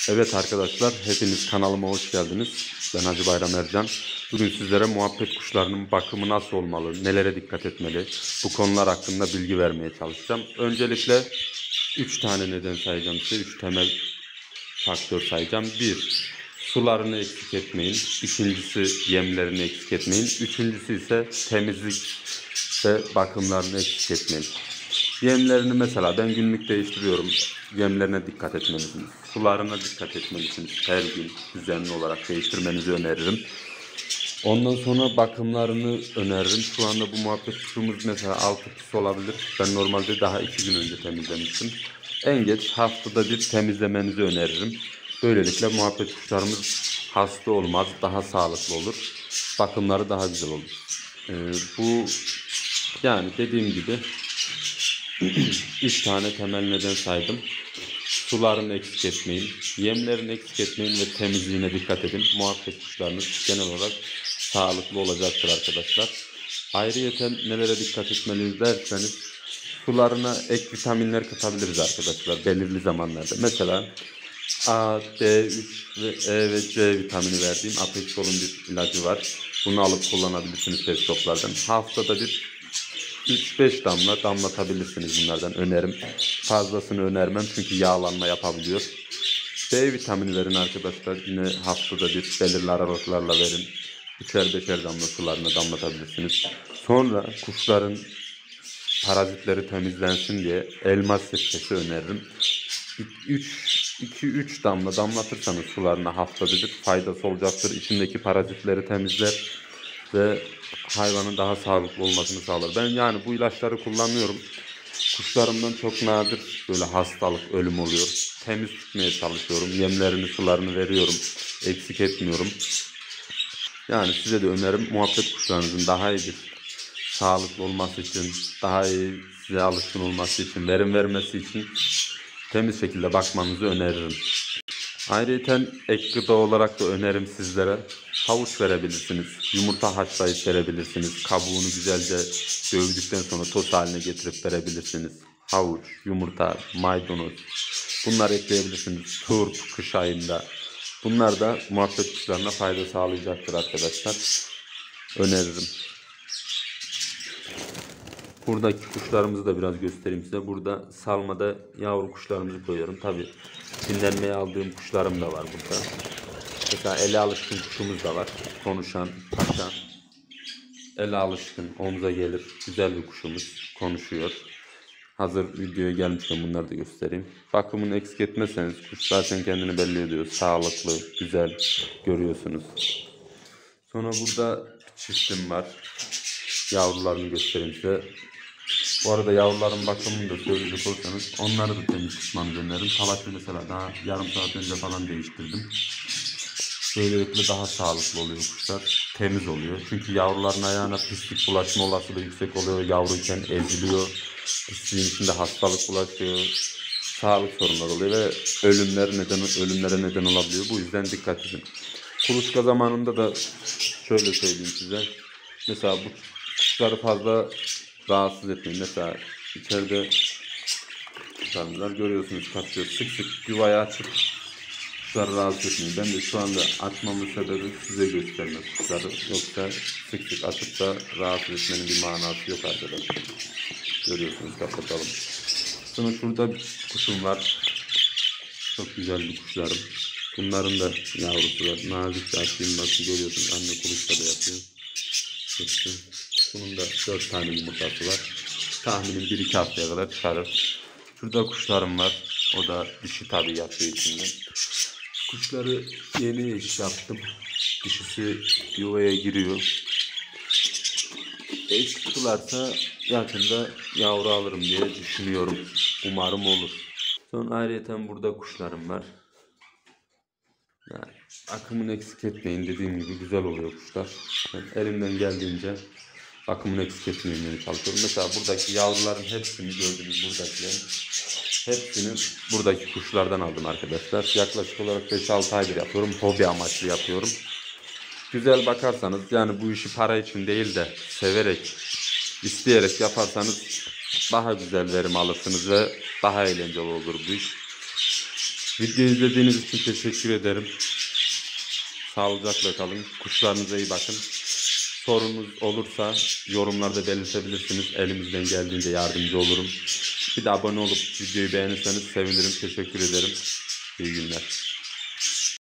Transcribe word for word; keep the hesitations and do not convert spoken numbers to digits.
Evet arkadaşlar, hepiniz kanalıma hoş geldiniz. Ben Hacı Bayram Ercan. Bugün sizlere muhabbet kuşlarının bakımı nasıl olmalı, nelere dikkat etmeli, bu konular hakkında bilgi vermeye çalışacağım. Öncelikle üç tane neden sayacağım size, üç temel faktör sayacağım. bir Sularını eksik etmeyin. İkincisi yemlerini eksik etmeyin. Üçüncüsü ise temizlik ve bakımlarını eksik etmeyin. Yemlerini mesela ben günlük değiştiriyorum. Yemlerine dikkat etmelisiniz. Sularına dikkat etmelisiniz. Her gün düzenli olarak değiştirmenizi öneririm. Ondan sonra bakımlarını öneririm. Şu anda bu muhabbet kuşumuz mesela altı pis olabilir. Ben normalde daha iki gün önce temizlemiştim. En geç haftada bir temizlemenizi öneririm. Böylelikle muhabbet kuşlarımız hasta olmaz, daha sağlıklı olur. Bakımları daha güzel olur. Ee, bu yani dediğim gibi üç tane temel neden saydım. Sularını eksik etmeyin, yemlerini eksik etmeyin ve temizliğine dikkat edin. Muhabbet kuşlarınız genel olarak sağlıklı olacaktır arkadaşlar. Ayrıyeten nelere dikkat etmeliyiz derseniz, sularına ek vitaminler katabiliriz arkadaşlar belirli zamanlarda. Mesela A, D üç ve E ve C vitamini verdiğim Apexol'un bir ilacı var. Bunu alıp kullanabilirsiniz pet shoplardan. Haftada bir üç beş damla damlatabilirsiniz bunlardan, önerim. Fazlasını önermem çünkü yağlanma yapabiliyor. B vitamini verin arkadaşlar. Yine haftada bir belirli aralıklarla verin. Üçer beşer damla sularına damlatabilirsiniz. Sonra kuşların parazitleri temizlensin diye elma sirkesi öneririm. iki üç damla damlatırsanız sularına haftada bir faydası olacaktır. İçindeki parazitleri temizler ve hayvanın daha sağlıklı olmasını sağlar. Ben yani bu ilaçları kullanıyorum. Kuşlarımdan çok nadir böyle hastalık, ölüm oluyor. Temiz tutmaya çalışıyorum. Yemlerini, sularını veriyorum. Eksik etmiyorum. Yani size de önerim, muhabbet kuşlarınızın daha iyi bir sağlıklı olması için, daha iyi size alışkın olması için, verim vermesi için temiz şekilde bakmanızı öneririm. Ayrıca ek gıda olarak da önerim sizlere. Havuç verebilirsiniz. Yumurta haşlayıp verebilirsiniz. Kabuğunu güzelce dövdükten sonra toz haline getirip verebilirsiniz. Havuç, yumurta, maydanoz. Bunları ekleyebilirsiniz. Turp kış ayında. Bunlar da muhabbet kuşlarına fayda sağlayacaktır arkadaşlar. Öneririm. Buradaki kuşlarımızı da biraz göstereyim size. Burada salmada yavru kuşlarımızı koyuyorum. Tabi dinlenmeye aldığım kuşlarım da var burada. Mesela ele alışkın kuşumuz da var. Konuşan, paşa. Ele alışkın, omza gelir. Güzel bir kuşumuz. Konuşuyor. Hazır videoya gelmişken bunları da göstereyim. Bakımını eksik etmezseniz kuş zaten kendini belli ediyor. Sağlıklı, güzel görüyorsunuz. Sonra burada bir çiftim var. Yavrularını göstereyim size. Bu arada yavruların bakımını da söyleyecek olursanız onları da temiz tutmanızı öneririm. Talaşı mesela daha yarım saat önce falan değiştirdim. Böylelikle daha sağlıklı oluyor kuşlar. Temiz oluyor. Çünkü yavruların ayağına pislik bulaşma olasılığı yüksek oluyor. Yavruyken eziliyor. Pisliğin içinde hastalık bulaşıyor. Sağlık sorunları oluyor ve ölümler neden, ölümlere neden olabiliyor. Bu yüzden dikkat edin. Kuluçka zamanında da şöyle söyleyeyim size. Mesela bu kuşları fazla rahatsız etmeyin. Mesela içeride kuşlarımızlar görüyorsunuz kaçıyor. Sık sık yuvayı açıp kuşları rahatsız etmeyin. Ben de şu anda açmamın sebebi size göstermek kuşları. Yoksa sık sık açıp da rahatsız etmenin bir manası yok arkadaşlar. Görüyorsunuz, kapatalım. Sonra şurada bir kuşum var. Çok güzel bir kuşlarım. Bunların da yavrusu var. Nazikçe açayım, bakın görüyorsunuz. Anne kuluçka da yapıyor. İşte bunun da dört tane yumurtası var. Tahminim bir iki haftaya kadar çıkarır. Şurada kuşlarım var. O da dişi tabi yatıyor içinde. Kuşları yeni iş yaptım. Dişisi yuvaya giriyor. Eş tutularsa yakında yavru alırım diye düşünüyorum. Umarım olur. Sonra ayrıca burada kuşlarım var. Yani bakımını eksik etmeyin, dediğim gibi güzel oluyor kuşlar. Ben elimden geldiğince bakımını eksik etmemeye çalışıyorum. Mesela buradaki yavruların hepsini gördüğünüz buradakilerin hepsini buradaki kuşlardan aldım arkadaşlar. Yaklaşık olarak beş altı aydır yapıyorum. Hobi amaçlı yapıyorum. Güzel bakarsanız, yani bu işi para için değil de severek, isteyerek yaparsanız daha güzel verim alırsınız ve daha eğlenceli olur bu iş. Videoyu izlediğiniz için teşekkür ederim. Sağlıcakla kalın. Kuşlarınıza iyi bakın. Sorunuz olursa yorumlarda belirtebilirsiniz. Elimizden geldiğince yardımcı olurum. Bir de abone olup videoyu beğenirseniz sevinirim. Teşekkür ederim. İyi günler.